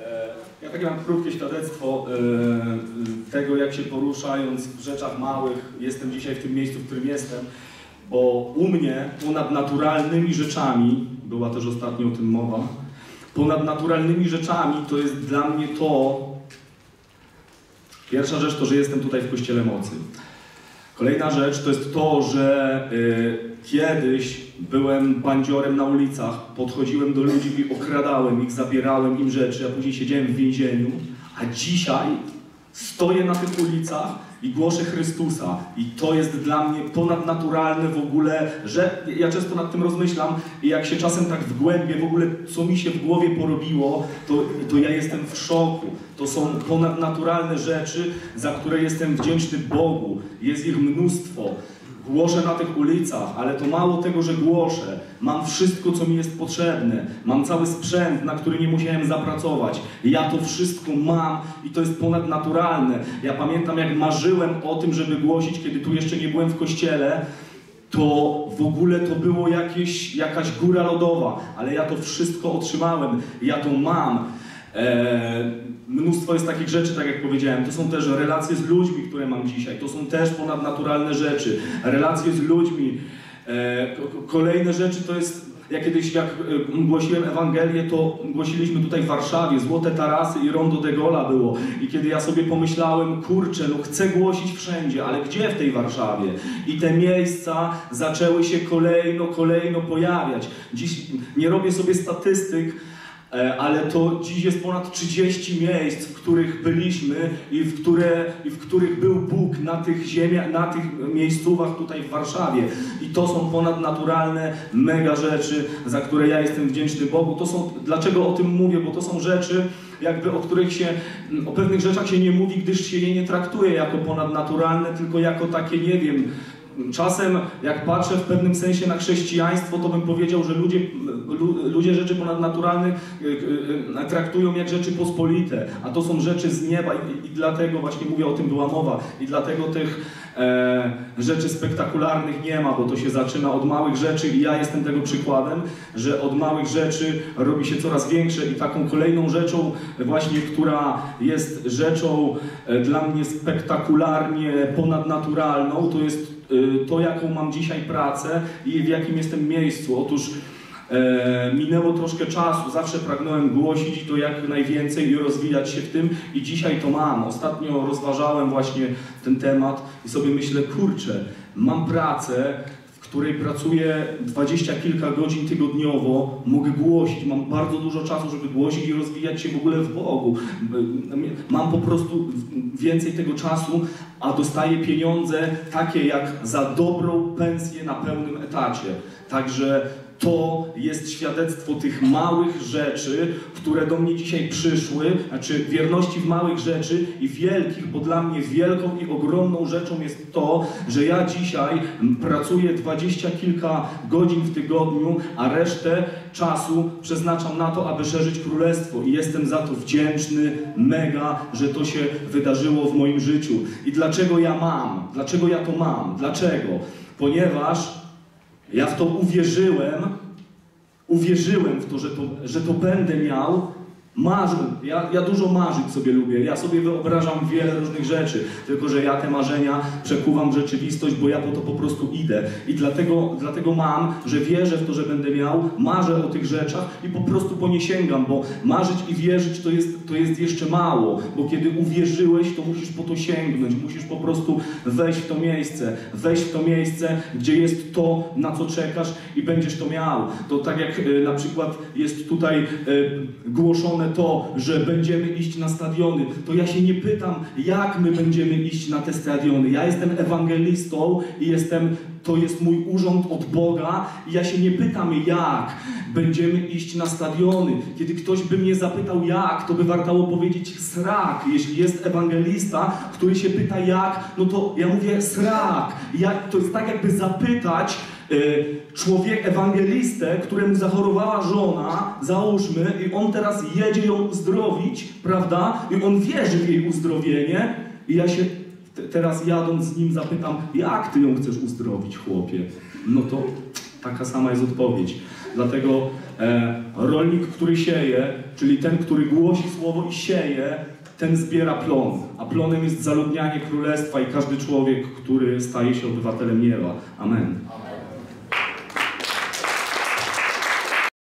Ja takie mam krótkie świadectwo tego, jak się poruszając w rzeczach małych jestem dzisiaj w tym miejscu, w którym jestem, bo u mnie ponad naturalnymi rzeczami, była też ostatnio o tym mowa, ponad naturalnymi rzeczami to jest dla mnie to, pierwsza rzecz to, że jestem tutaj w Kościele Mocy. Kolejna rzecz to jest to, że kiedyś byłem bandziorem na ulicach, podchodziłem do ludzi i okradałem ich, zabierałem im rzeczy, a później siedziałem w więzieniu, a dzisiaj stoję na tych ulicach i głoszę Chrystusa. I to jest dla mnie ponadnaturalne w ogóle, że ja często nad tym rozmyślam i jak się czasem tak wgłębię w ogóle, co mi się w głowie porobiło, to ja jestem w szoku. To są ponadnaturalne rzeczy, za które jestem wdzięczny Bogu. Jest ich mnóstwo. Głoszę na tych ulicach, ale to mało tego, że głoszę. Mam wszystko, co mi jest potrzebne. Mam cały sprzęt, na który nie musiałem zapracować. Ja to wszystko mam i to jest ponadnaturalne. Ja pamiętam, jak marzyłem o tym, żeby głosić, kiedy tu jeszcze nie byłem w kościele, to w ogóle to było jakaś góra lodowa, ale ja to wszystko otrzymałem. Ja to mam. Mnóstwo jest takich rzeczy, tak jak powiedziałem. To są też relacje z ludźmi, które mam dzisiaj. To są też ponadnaturalne rzeczy. Relacje z ludźmi. Kolejne rzeczy to jest, ja kiedyś jak głosiłem Ewangelię, to głosiliśmy tutaj w Warszawie, Złote Tarasy i Rondo de Gola było. I kiedy ja sobie pomyślałem, kurczę, no chcę głosić wszędzie, ale gdzie w tej Warszawie? I te miejsca zaczęły się kolejno pojawiać. Dziś nie robię sobie statystyk, ale to dziś jest ponad 30 miejsc, w których byliśmy i w których był Bóg na tych ziemiach, na tych miejscówach tutaj w Warszawie. I to są ponadnaturalne, mega rzeczy, za które ja jestem wdzięczny Bogu. To są, dlaczego o tym mówię? Bo to są rzeczy, jakby o pewnych rzeczach się nie mówi, gdyż się je nie traktuje jako ponadnaturalne, tylko jako takie, nie wiem, czasem jak patrzę w pewnym sensie na chrześcijaństwo, to bym powiedział, że ludzie rzeczy ponadnaturalne traktują jak rzeczy pospolite, a to są rzeczy z nieba i dlatego właśnie mówię, o tym była mowa i dlatego tych rzeczy spektakularnych nie ma, bo to się zaczyna od małych rzeczy i ja jestem tego przykładem, że od małych rzeczy robi się coraz większe i taką kolejną rzeczą właśnie, która jest rzeczą dla mnie spektakularnie ponadnaturalną, to jest to, jaką mam dzisiaj pracę i w jakim jestem miejscu. Otóż minęło troszkę czasu, zawsze pragnąłem głosić to jak najwięcej i rozwijać się w tym i dzisiaj to mam. Ostatnio rozważałem właśnie ten temat i sobie myślę, kurczę, mam pracę, w której pracuję 20 kilka godzin tygodniowo, mogę głosić, mam bardzo dużo czasu, żeby głosić i rozwijać się w ogóle w Bogu. Mam po prostu więcej tego czasu, a dostaję pieniądze takie jak za dobrą pensję na pełnym etacie. Także to jest świadectwo tych małych rzeczy, które do mnie dzisiaj przyszły, znaczy wierności w małych rzeczy i wielkich, bo dla mnie wielką i ogromną rzeczą jest to, że ja dzisiaj pracuję 20 kilka godzin w tygodniu, a resztę czasu przeznaczam na to, aby szerzyć Królestwo i jestem za to wdzięczny, mega, że to się wydarzyło w moim życiu. I dlaczego ja mam? Dlaczego ja to mam? Dlaczego? Ponieważ ja w to uwierzyłem w to, że to będę miał. Ja dużo marzyć sobie lubię, ja sobie wyobrażam wiele różnych rzeczy, tylko że ja te marzenia przekuwam w rzeczywistość, bo ja po to po prostu idę. I dlatego mam, że wierzę w to, że będę miał, marzę o tych rzeczach i po prostu po nie sięgam, bo marzyć i wierzyć to jest jeszcze mało, bo kiedy uwierzyłeś, to musisz po to sięgnąć, musisz po prostu wejść w to miejsce, gdzie jest to, na co czekasz i będziesz to miał. To tak jak na przykład jest tutaj głoszone to, że będziemy iść na stadiony, to ja się nie pytam, jak my będziemy iść na te stadiony. Ja jestem ewangelistą i to jest mój urząd od Boga i ja się nie pytam, jak będziemy iść na stadiony. Kiedy ktoś by mnie zapytał jak, to by wartało powiedzieć srak. Jeśli jest ewangelista, który się pyta jak, no to ja mówię srak. To jest tak, jakby zapytać ewangelistę, któremu zachorowała żona, załóżmy, i on teraz jedzie ją uzdrowić, prawda? I on wierzy w jej uzdrowienie i ja się teraz jadąc z nim zapytam, jak ty ją chcesz uzdrowić, chłopie? No to taka sama jest odpowiedź. Dlatego rolnik, który sieje, czyli ten, który głosi słowo i sieje, ten zbiera plon. A plonem jest zaludnianie królestwa i każdy człowiek, który staje się obywatelem nieba. Amen.